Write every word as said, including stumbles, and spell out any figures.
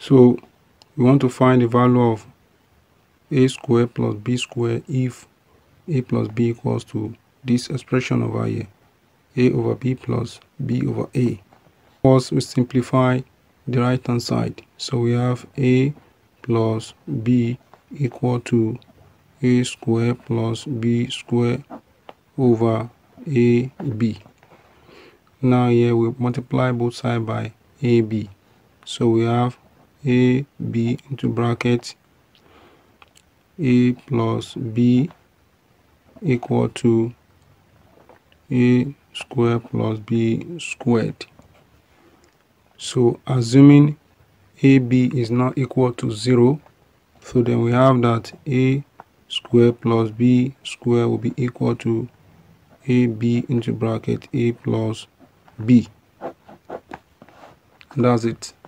So we want to find the value of a squared plus b squared if a plus b equals to this expression over here, a over b plus b over a. First, we simplify the right hand side. So we have a plus b equal to a squared plus b squared over ab. Now here we multiply both sides by ab. So we have ab into bracket a plus b equal to a squared plus b squared. So assuming ab is not equal to zero, so then we have that a squared plus b squared will be equal to ab into bracket a plus b. And that's it.